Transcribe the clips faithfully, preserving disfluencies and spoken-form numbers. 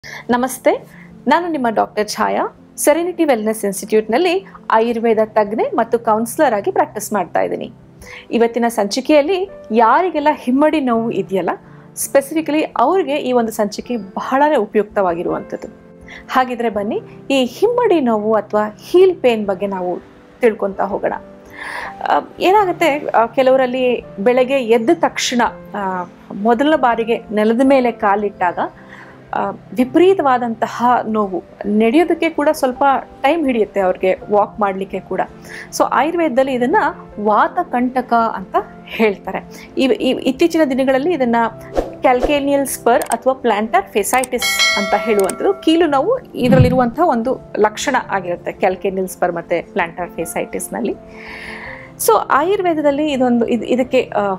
ನಮಸ್ತೆ, ನಾನು ನಿಮ್ಮ ಡಾಕ್ಟರ್ ಛಾಯಾ. ಸೆರೆನಿಟಿ ವೆಲ್ನೆಸ್ ಇನ್ಸ್ಟಿಟ್ಯೂಟ್ನಲ್ಲಿ ಆಯುರ್ವೇದ ತಜ್ಞೆ ಮತ್ತು ಕೌನ್ಸಿಲರ್ ಆಗಿ ಪ್ರಾಕ್ಟೀಸ್ ಮಾಡ್ತಾ ಇದ್ದೀನಿ. ಇವತ್ತಿನ ಸಂಚಿಕೆಯಲ್ಲಿ ಯಾರಿಗೆಲ್ಲ ಹಿಮ್ಮಡಿ ನೋವು ಇದೆಯಲ್ಲ, ಸ್ಪೆಸಿಫಿಕಲಿ ಅವ್ರಿಗೆ ಈ ಒಂದು ಸಂಚಿಕೆ ಬಹಳನೇ ಉಪಯುಕ್ತವಾಗಿರುವಂಥದ್ದು. ಹಾಗಿದ್ರೆ ಬನ್ನಿ, ಈ ಹಿಮ್ಮಡಿ ನೋವು ಅಥವಾ ಹೀಲ್ ಪೇನ್ ಬಗ್ಗೆ ನಾವು ತಿಳ್ಕೊತಾ ಹೋಗೋಣ. ಏನಾಗುತ್ತೆ, ಕೆಲವರಲ್ಲಿ ಬೆಳಗ್ಗೆ ಎದ್ದ ತಕ್ಷಣ ಮೊದಲ ಬಾರಿಗೆ ನೆಲದ ಮೇಲೆ ಕಾಲಿಟ್ಟಾಗ ವಿಪರೀತವಾದಂತಹ ನೋವು, ನಡೆಯೋದಕ್ಕೆ ಕೂಡ ಸ್ವಲ್ಪ ಟೈಮ್ ಹಿಡಿಯುತ್ತೆ ಅವ್ರಿಗೆ, ವಾಕ್ ಮಾಡಲಿಕ್ಕೆ ಕೂಡ. ಸೊ ಆಯುರ್ವೇದದಲ್ಲಿ ಇದನ್ನು ವಾತಕಂಟಕ ಅಂತ ಹೇಳ್ತಾರೆ. ಈ ಇತ್ತೀಚಿನ ದಿನಗಳಲ್ಲಿ ಇದನ್ನು ಕ್ಯಾಲ್ಕೇನಿಯಲ್ ಸ್ಪರ್ ಅಥವಾ ಪ್ಲಾಂಟರ್ ಫೆಸೈಟಿಸ್ ಅಂತ ಹೇಳುವಂಥದ್ದು ಕೀಲು ನೋವು ಇದರಲ್ಲಿರುವಂತಹ ಒಂದು ಲಕ್ಷಣ ಆಗಿರುತ್ತೆ, ಕ್ಯಾಲ್ಕೇನಿಯಲ್ ಸ್ಪರ್ ಮತ್ತು ಪ್ಲಾಂಟರ್ ಫೆಸೈಟಿಸ್ನಲ್ಲಿ. ಸೊ ಆಯುರ್ವೇದದಲ್ಲಿ ಇದೊಂದು ಇದು ಇದಕ್ಕೆ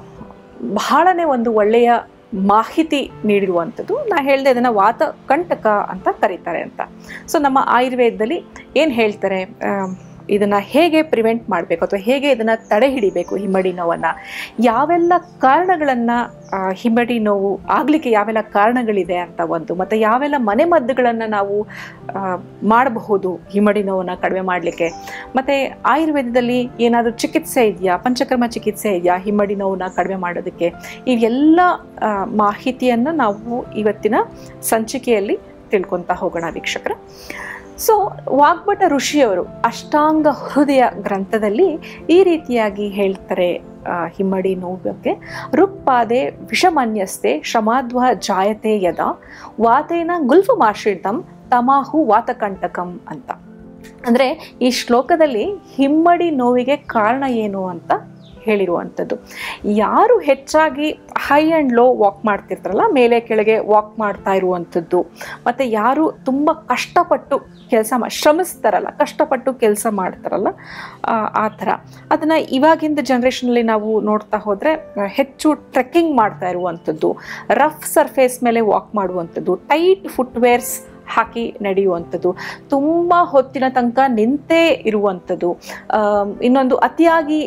ಬಹಳನೇ ಒಂದು ಒಳ್ಳೆಯ ಮಾಹಿತಿ ನೀಡಿರುವಂಥದ್ದು. ನಾ ಹೇಳಿದೆ ಇದನ್ನು ವಾತಕಂಟಕ ಅಂತ ಕರೀತಾರೆ ಅಂತ. ಸೊ ನಮ್ಮ ಆಯುರ್ವೇದದಲ್ಲಿ ಏನು ಹೇಳ್ತಾರೆ, ಇದನ್ನು ಹೇಗೆ ಪ್ರಿವೆಂಟ್ ಮಾಡಬೇಕು ಅಥವಾ ಹೇಗೆ ಇದನ್ನು ತಡೆ ಹಿಡಿಬೇಕು, ಹಿಮ್ಮಡಿ ನೋವನ್ನು, ಯಾವೆಲ್ಲ ಕಾರಣಗಳನ್ನು, ಹಿಮ್ಮಡಿ ನೋವು ಆಗಲಿಕ್ಕೆ ಯಾವೆಲ್ಲ ಕಾರಣಗಳಿದೆ ಅಂತ ಒಂದು, ಮತ್ತು ಯಾವೆಲ್ಲ ಮನೆಮದ್ದುಗಳನ್ನು ನಾವು ಮಾಡಬಹುದು ಹಿಮ್ಮಡಿ ನೋವನ್ನು ಕಡಿಮೆ ಮಾಡಲಿಕ್ಕೆ, ಮತ್ತು ಆಯುರ್ವೇದದಲ್ಲಿ ಏನಾದರೂ ಚಿಕಿತ್ಸೆ ಇದೆಯಾ, ಪಂಚಕರ್ಮ ಚಿಕಿತ್ಸೆ ಇದೆಯಾ ಹಿಮ್ಮಡಿ ನೋವನ್ನು ಕಡಿಮೆ ಮಾಡೋದಕ್ಕೆ, ಇವೆಲ್ಲ ಮಾಹಿತಿಯನ್ನು ನಾವು ಇವತ್ತಿನ ಸಂಚಿಕೆಯಲ್ಲಿ ತಿಳ್ಕೊತಾ ಹೋಗೋಣ ವೀಕ್ಷಕರ. ಸೊ ವಾಗ್ಭಟ ಋಷಿಯವರು ಅಷ್ಟಾಂಗ ಹೃದಯ ಗ್ರಂಥದಲ್ಲಿ ಈ ರೀತಿಯಾಗಿ ಹೇಳ್ತಾರೆ ಹಿಮ್ಮಡಿ ನೋವು ಬಗ್ಗೆ. ಋಕ್ಪಾದೆ ವಿಷಮನ್ಯಸ್ತೆ ಶ್ರಮಾಧ್ವ ಜಾಯತೆ ಯದಾ ವಾತೇನ ಗುಲ್ಫಮಾಶ್ರಿತಂ ತಮಾಹು ವಾತಕಂಟಕಂ ಅಂತ. ಅಂದರೆ ಈ ಶ್ಲೋಕದಲ್ಲಿ ಹಿಮ್ಮಡಿ ನೋವಿಗೆ ಕಾರಣ ಏನು ಅಂತ ಹೇಳಿರುವಂಥದ್ದು. ಯಾರು ಹೆಚ್ಚಾಗಿ ಹೈ ಆ್ಯಂಡ್ ಲೋ ವಾಕ್ ಮಾಡ್ತಿರ್ತಾರಲ್ಲ, ಮೇಲೆ ಕೆಳಗೆ ವಾಕ್ ಮಾಡ್ತಾ ಇರುವಂಥದ್ದು, ಮತ್ತು ಯಾರು ತುಂಬ ಕಷ್ಟಪಟ್ಟು ಕೆಲಸ ಮಾ ಶ್ರಮಿಸ್ತಾರಲ್ಲ ಕಷ್ಟಪಟ್ಟು ಕೆಲಸ ಮಾಡ್ತಾರಲ್ಲ ಆ ಥರ, ಅದನ್ನು ಇವಾಗಿಂದ ಜನ್ರೇಷನಲ್ಲಿ ನಾವು ನೋಡ್ತಾ ಹೋದರೆ ಹೆಚ್ಚು ಟ್ರೆಕ್ಕಿಂಗ್ ಮಾಡ್ತಾ ಇರುವಂಥದ್ದು, ರಫ್ ಸರ್ಫೇಸ್ ಮೇಲೆ ವಾಕ್ ಮಾಡುವಂಥದ್ದು, ಟೈಟ್ ಫುಟ್ವೇರ್ಸ್ ಹಾಕಿ ನಡೆಯುವಂಥದ್ದು, ತುಂಬ ಹೊತ್ತಿನ ತನಕ ನಿಂತೇ ಇರುವಂಥದ್ದು, ಇನ್ನೊಂದು ಅತಿಯಾಗಿ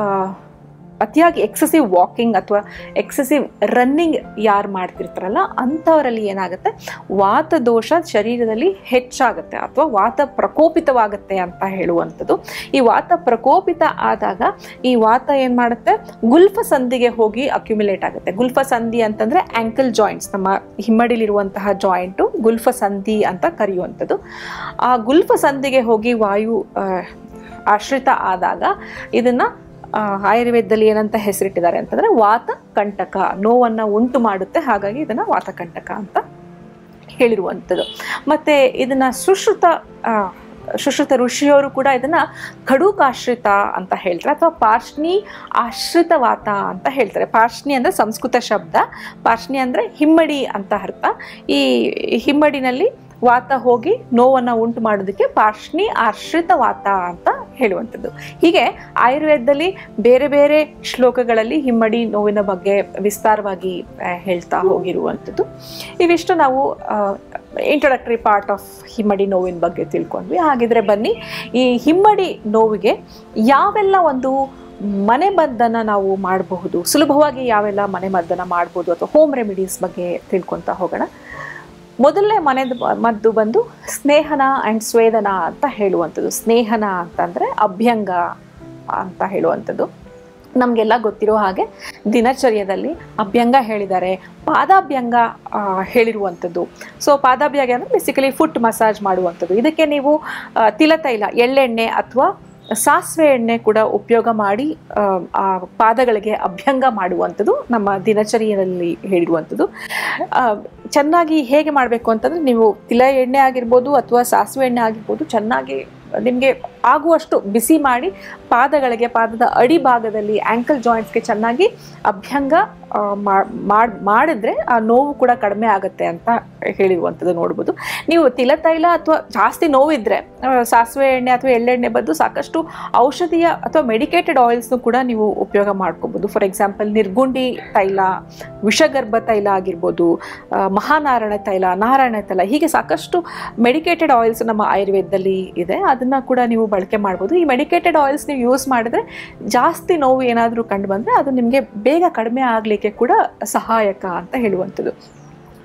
ಅತಿಯಾಗಿ ಎಕ್ಸೆಸಿವ್ ವಾಕಿಂಗ್ ಅಥವಾ ಎಕ್ಸೆಸಿವ್ ರನ್ನಿಂಗ್ ಯಾರು ಮಾಡ್ತಿರ್ತಾರಲ್ಲ ಅಂಥವರಲ್ಲಿ ಏನಾಗುತ್ತೆ, ವಾತದೋಷ ಶರೀರದಲ್ಲಿ ಹೆಚ್ಚಾಗುತ್ತೆ ಅಥವಾ ವಾತ ಪ್ರಕೋಪಿತವಾಗುತ್ತೆ ಅಂತ ಹೇಳುವಂಥದ್ದು. ಈ ವಾತ ಪ್ರಕೋಪಿತ ಆದಾಗ ಈ ವಾತ ಏನು ಮಾಡುತ್ತೆ, ಗುಲ್ಫ ಸಂಧಿಗೆ ಹೋಗಿ ಅಕ್ಯುಮುಲೇಟ್ ಆಗುತ್ತೆ. ಗುಲ್ಫ ಸಂಧಿ ಅಂತಂದರೆ ಆ್ಯಂಕಲ್ ಜಾಯಿಂಟ್ಸ್, ನಮ್ಮ ಹಿಮ್ಮಡಿಲಿರುವಂತಹ ಜಾಯಿಂಟು ಗುಲ್ಫ ಸಂಧಿ ಅಂತ ಕರೆಯುವಂಥದ್ದು. ಆ ಗುಲ್ಫ ಸಂಧಿಗೆ ಹೋಗಿ ವಾಯು ಆಶ್ರಿತ ಆದಾಗ ಇದನ್ನು ಆಯುರ್ವೇದದಲ್ಲಿ ಏನಂತ ಹೆಸರಿಟ್ಟಿದ್ದಾರೆ ಅಂತಂದರೆ ವಾತಕಂಟಕ, ನೋವನ್ನು ಉಂಟು ಮಾಡುತ್ತೆ. ಹಾಗಾಗಿ ಇದನ್ನು ವಾತಕಂಟಕ ಅಂತ ಹೇಳಿರುವಂಥದ್ದು. ಮತ್ತು ಇದನ್ನು ಸುಶ್ರುತ ಸುಶ್ರುತ ಋಷಿಯವರು ಕೂಡ ಇದನ್ನು ಖಡೂಕಾಶ್ರಿತ ಅಂತ ಹೇಳ್ತಾರೆ, ಅಥವಾ ಪಾರ್ಷ್ಣಿ ಆಶ್ರಿತ ವಾತ ಅಂತ ಹೇಳ್ತಾರೆ. ಪಾರ್ಷ್ಣಿ ಅಂದರೆ ಸಂಸ್ಕೃತ ಶಬ್ದ, ಪಾರ್ಷ್ಣಿ ಅಂದರೆ ಹಿಮ್ಮಡಿ ಅಂತ ಅರ್ಥ. ಈ ಹಿಮ್ಮಡಿನಲ್ಲಿ ವಾತ ಹೋಗಿ ನೋವನ್ನು ಉಂಟು ಮಾಡೋದಕ್ಕೆ ಪಾರ್ಷ್ಣಿ ಆಶ್ರಿತ ವಾತ ಅಂತ ಹೇಳುವಂಥದ್ದು. ಹೀಗೆ ಆಯುರ್ವೇದದಲ್ಲಿ ಬೇರೆ ಬೇರೆ ಶ್ಲೋಕಗಳಲ್ಲಿ ಹಿಮ್ಮಡಿ ನೋವಿನ ಬಗ್ಗೆ ವಿಸ್ತಾರವಾಗಿ ಹೇಳ್ತಾ ಹೋಗಿರುವಂಥದ್ದು. ಇವಿಷ್ಟು ನಾವು ಇಂಟ್ರೊಡಕ್ಟರಿ ಪಾರ್ಟ್ ಆಫ್ ಹಿಮ್ಮಡಿ ನೋವಿನ ಬಗ್ಗೆ ತಿಳ್ಕೊಂಡ್ವಿ. ಹಾಗಿದ್ರೆ ಬನ್ನಿ, ಈ ಹಿಮ್ಮಡಿ ನೋವಿಗೆ ಯಾವೆಲ್ಲ ಒಂದು ಮನೆಮದ್ದನ್ನು ನಾವು ಮಾಡಬಹುದು, ಸುಲಭವಾಗಿ ಯಾವೆಲ್ಲ ಮನೆಮದ್ದನ್ನು ಮಾಡ್ಬೋದು ಅಥವಾ ಹೋಮ್ ರೆಮಿಡೀಸ್ ಬಗ್ಗೆ ತಿಳ್ಕೊತಾ ಹೋಗೋಣ. ಮೊದಲನೇ ಮನೆದು ಮದ್ದು ಬಂದು ಸ್ನೇಹನ ಆ್ಯಂಡ್ ಸ್ವೇದನ ಅಂತ ಹೇಳುವಂಥದ್ದು. ಸ್ನೇಹನ ಅಂತಂದರೆ ಅಭ್ಯಂಗ ಅಂತ ಹೇಳುವಂಥದ್ದು. ನಮಗೆಲ್ಲ ಗೊತ್ತಿರೋ ಹಾಗೆ ದಿನಚರ್ಯದಲ್ಲಿ ಅಭ್ಯಂಗ ಹೇಳಿದ್ದಾರೆ, ಪಾದಾಭ್ಯಂಗ ಹೇಳಿರುವಂಥದ್ದು. ಸೊ ಪಾದಾಭ್ಯಂಗ ಅಂದರೆ ಬೇಸಿಕಲಿ ಫುಟ್ ಮಸಾಜ್ ಮಾಡುವಂಥದ್ದು. ಇದಕ್ಕೆ ನೀವು ತಿಲತೈಲ, ಎಳ್ಳೆಣ್ಣೆ ಅಥವಾ ಸಾಸಿವೆ ಎಣ್ಣೆ ಕೂಡ ಉಪಯೋಗ ಮಾಡಿ ಆ ಪಾದಗಳಿಗೆ ಅಭ್ಯಂಗ ಮಾಡುವಂಥದ್ದು ನಮ್ಮ ದಿನಚರಿಯಲ್ಲಿ ಹೇಳಿರುವಂಥದ್ದು. ಚೆನ್ನಾಗಿ ಹೇಗೆ ಮಾಡಬೇಕು ಅಂತಂದರೆ, ನೀವು ತಿಲ ಎಣ್ಣೆ ಆಗಿರ್ಬೋದು ಅಥವಾ ಸಾಸಿವೆ ಎಣ್ಣೆ ಆಗಿರ್ಬೋದು, ಚೆನ್ನಾಗಿ ನಿಮಗೆ ಆಗುವಷ್ಟು ಬಿಸಿ ಮಾಡಿ ಪಾದಗಳಿಗೆ, ಪಾದದ ಅಡಿ ಭಾಗದಲ್ಲಿ ಆ್ಯಂಕಲ್ ಜಾಯಿಂಟ್ಸ್ಗೆ ಚೆನ್ನಾಗಿ ಅಭ್ಯಂಗ ಮಾಡಿದ್ರೆ ಆ ನೋವು ಕೂಡ ಕಡಿಮೆ ಆಗುತ್ತೆ ಅಂತ ಹೇಳಿರುವಂಥದ್ದು ನೋಡ್ಬೋದು. ನೀವು ತಿಲತೈಲ ಅಥವಾ ಜಾಸ್ತಿ ನೋವಿದ್ರೆ ಸಾಸಿವೆ ಎಣ್ಣೆ ಅಥವಾ ಎಳ್ಳೆಣ್ಣೆ ಬದಲು ಸಾಕಷ್ಟು ಔಷಧೀಯ ಅಥವಾ ಮೆಡಿಕೇಟೆಡ್ ಆಯಿಲ್ಸ್ನು ಕೂಡ ನೀವು ಉಪಯೋಗ ಮಾಡ್ಕೋಬೋದು. ಫಾರ್ ಎಕ್ಸಾಂಪಲ್ ನಿರ್ಗುಂಡಿ ತೈಲ, ವಿಷಗರ್ಭ ತೈಲ ಆಗಿರ್ಬೋದು, ಮಹಾನಾರಾಯಣ ತೈಲ, ನಾರಾಯಣ ತೈಲ, ಹೀಗೆ ಸಾಕಷ್ಟು ಮೆಡಿಕೇಟೆಡ್ ಆಯಿಲ್ಸ್ ನಮ್ಮ ಆಯುರ್ವೇದದಲ್ಲಿ ಇದೆ. ಅದನ್ನು ಕೂಡ ನೀವು ಬಳಕೆ ಮಾಡ್ಬೋದು. ಈ ಮೆಡಿಕೇಟೆಡ್ ಆಯಿಲ್ಸ್ ನೀವು ಯೂಸ್ ಮಾಡಿದ್ರೆ ಜಾಸ್ತಿ ನೋವು ಏನಾದರೂ ಕಂಡು ಬಂದರೆ ಅದು ನಿಮಗೆ ಬೇಗ ಕಡಿಮೆ ಆಗಲಿಕ್ಕೆ ಕೂಡ ಸಹಾಯಕ ಅಂತ ಹೇಳುವಂಥದ್ದು.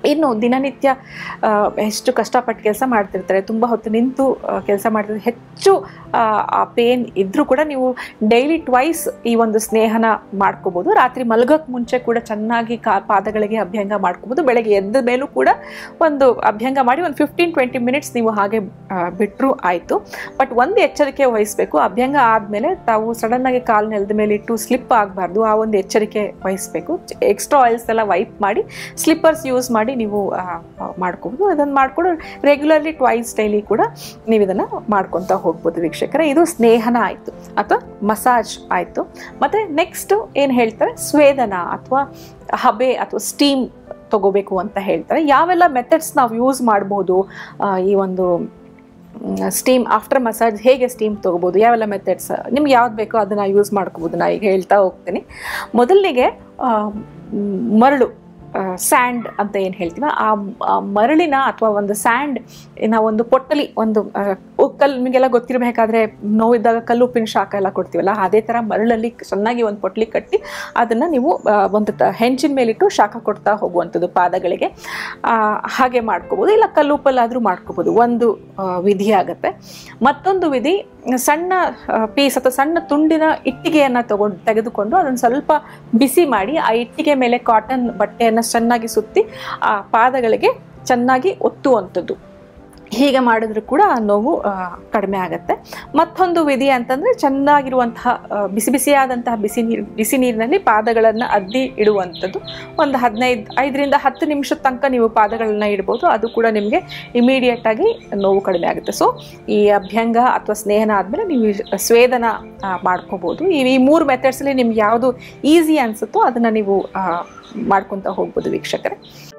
ಇನ್ನು ದಿನನಿತ್ಯ ಎಷ್ಟು ಕಷ್ಟಪಟ್ಟು ಕೆಲಸ ಮಾಡ್ತಿರ್ತಾರೆ, ತುಂಬ ಹೊತ್ತು ನಿಂತು ಕೆಲಸ ಮಾಡ್ತಿರ್ತಾರೆ, ಹೆಚ್ಚು ಆ ಪೇನ್ ಇದ್ದರೂ ಕೂಡ ನೀವು ಡೈಲಿ ಟ್ವೈಸ್ ಈ ಒಂದು ಸ್ನೇಹನ ಮಾಡ್ಕೋಬೋದು. ರಾತ್ರಿ ಮಲಗೋಕ್ಕೆ ಮುಂಚೆ ಕೂಡ ಚೆನ್ನಾಗಿ ಕಾ ಪಾದಗಳಿಗೆ ಅಭ್ಯಂಗ ಮಾಡ್ಕೋಬೋದು. ಬೆಳಗ್ಗೆ ಎದ್ದ ಮೇಲೂ ಕೂಡ ಒಂದು ಅಭ್ಯಂಗ ಮಾಡಿ ಒಂದು ಫಿಫ್ಟೀನ್ ಟ್ವೆಂಟಿ ಮಿನಿಟ್ಸ್ ನೀವು ಹಾಗೆ ಬಿಟ್ಟರು ಆಯಿತು. ಬಟ್ ಒಂದು ಎಚ್ಚರಿಕೆ ವಹಿಸಬೇಕು, ಅಭ್ಯಂಗ ಆದಮೇಲೆ ತಾವು ಸಡನ್ನಾಗಿ ಕಾಲು ನೆಲದ ಮೇಲೆ ಇಟ್ಟು ಸ್ಲಿಪ್ ಆಗಬಾರ್ದು, ಆ ಒಂದು ಎಚ್ಚರಿಕೆ ವಹಿಸಬೇಕು. ಎಕ್ಸ್ಟ್ರಾ ಆಯಿಲ್ಸ್ ಎಲ್ಲ ವೈಪ್ ಮಾಡಿ ಸ್ಲಿಪ್ಪರ್ಸ್ ಯೂಸ್ ಮಾಡಿ ನೀವು ಮಾಡ್ಕೋಬೋದು. ಅದನ್ನು ಮಾಡ್ಕೊಂಡು ರೆಗ್ಯುಲರ್ಲಿ ಟ್ವೈಸ್ ಡೈಲಿ ಕೂಡ ನೀವು ಇದನ್ನು ಮಾಡ್ಕೊತಾ ಹೋಗ್ಬೋದು ವೀಕ್ಷಕರೇ. ಇದು ಸ್ನೇಹನ ಆಯಿತು ಅಥವಾ ಮಸಾಜ್ ಆಯಿತು. ಮತ್ತು ನೆಕ್ಸ್ಟು ಏನು ಹೇಳ್ತಾರೆ, ಸ್ವೇದನ ಅಥವಾ ಹಬೆ ಅಥವಾ ಸ್ಟೀಮ್ ತಗೋಬೇಕು ಅಂತ ಹೇಳ್ತಾರೆ. ಯಾವೆಲ್ಲ ಮೆಥಡ್ಸ್ ನಾವು ಯೂಸ್ ಮಾಡ್ಬೋದು, ಈ ಒಂದು ಸ್ಟೀಮ್ ಆಫ್ಟರ್ ಮಸಾಜ್ ಹೇಗೆ ಸ್ಟೀಮ್ ತೊಗೋಬೋದು, ಯಾವೆಲ್ಲ ಮೆಥಡ್ಸ್ ನಿಮ್ಗೆ ಯಾವ್ದು ಬೇಕೋ ಅದನ್ನು ಯೂಸ್ ಮಾಡ್ಕೋಬೋದು. ನಾನು ಈಗ ಹೇಳ್ತಾ ಹೋಗ್ತೀನಿ. ಮೊದಲಿಗೆ ಮರಳು, ಸ್ಯಾಂಡ್ ಅಂತ ಏನು ಹೇಳ್ತೀವಿ, ಆ ಮರಳಿನ ಅಥವಾ ಒಂದು ಸ್ಯಾಂಡ್ ನಾವು ಒಂದು ಪೊಟ್ಟಲಿ, ಒಂದು ಕಲ್ಲು, ನಿಮಗೆಲ್ಲ ಗೊತ್ತಿರಬೇಕಾದ್ರೆ ನೋವಿದ್ದಾಗ ಕಲ್ಲು ಉಪ್ಪಿನ ಶಾಖ ಎಲ್ಲ ಕೊಡ್ತೀವಲ್ಲ, ಅದೇ ಥರ ಮರಳಲ್ಲಿ ಚೆನ್ನಾಗಿ ಒಂದು ಪೊಟ್ಟಲಿ ಕಟ್ಟಿ ಅದನ್ನು ನೀವು ಒಂದು ಹೆಂಚಿನ ಮೇಲಿಟ್ಟು ಶಾಖ ಕೊಡ್ತಾ ಹೋಗುವಂಥದ್ದು ಪಾದಗಳಿಗೆ. ಹಾಗೆ ಮಾಡ್ಕೋಬೋದು, ಇಲ್ಲ ಕಲ್ಲುಪ್ಪಲ್ಲಾದರೂ ಮಾಡ್ಕೋಬೋದು. ಒಂದು ವಿಧಿ ಆಗುತ್ತೆ. ಮತ್ತೊಂದು ವಿಧಿ, ಸಣ್ಣ ಪೀಸ್ ಅಥವಾ ಸಣ್ಣ ತುಂಡಿನ ಇಟ್ಟಿಗೆಯನ್ನು ತಗೊಂಡು ತೆಗೆದುಕೊಂಡು ಅದನ್ನು ಸ್ವಲ್ಪ ಬಿಸಿ ಮಾಡಿ ಆ ಇಟ್ಟಿಗೆ ಮೇಲೆ ಕಾಟನ್ ಬಟ್ಟೆಯನ್ನು ಚೆನ್ನಾಗಿ ಸುತ್ತಿ ಆ ಪಾದಗಳಿಗೆ ಚೆನ್ನಾಗಿ ಒತ್ತುವಂಥದ್ದು. ಹೀಗೆ ಮಾಡಿದ್ರೂ ಕೂಡ ಆ ನೋವು ಕಡಿಮೆ ಆಗುತ್ತೆ. ಮತ್ತೊಂದು ವಿಧಿ ಅಂತಂದರೆ ಚೆನ್ನಾಗಿರುವಂತಹ ಬಿಸಿ ಬಿಸಿಯಾದಂತಹ ಬಿಸಿ ನೀರು ಬಿಸಿ ನೀರಿನಲ್ಲಿ ಪಾದಗಳನ್ನು ಅದ್ದಿ ಇಡುವಂಥದ್ದು. ಒಂದು ಹದಿನೈದು ಐದರಿಂದ ಹತ್ತು ನಿಮಿಷದ ತನಕ ನೀವು ಪಾದಗಳನ್ನ ಇಡ್ಬೋದು. ಅದು ಕೂಡ ನಿಮಗೆ ಇಮಿಡಿಯೇಟಾಗಿ ನೋವು ಕಡಿಮೆ ಆಗುತ್ತೆ. ಸೊ ಈ ಅಭ್ಯಂಗ ಅಥವಾ ಸ್ನೇಹನ ಆದಮೇಲೆ ನೀವು ಸ್ವೇದನ ಮಾಡ್ಕೋಬೋದು. ಈ ಈ ಮೂರು ಮೆಥಡ್ಸಲ್ಲಿ ನಿಮ್ಗೆ ಯಾವುದು ಈಸಿ ಅನಿಸುತ್ತೋ ಅದನ್ನು ನೀವು ಮಾಡ್ಕೊತಾ ಹೋಗ್ಬೋದು ವೀಕ್ಷಕರೇ.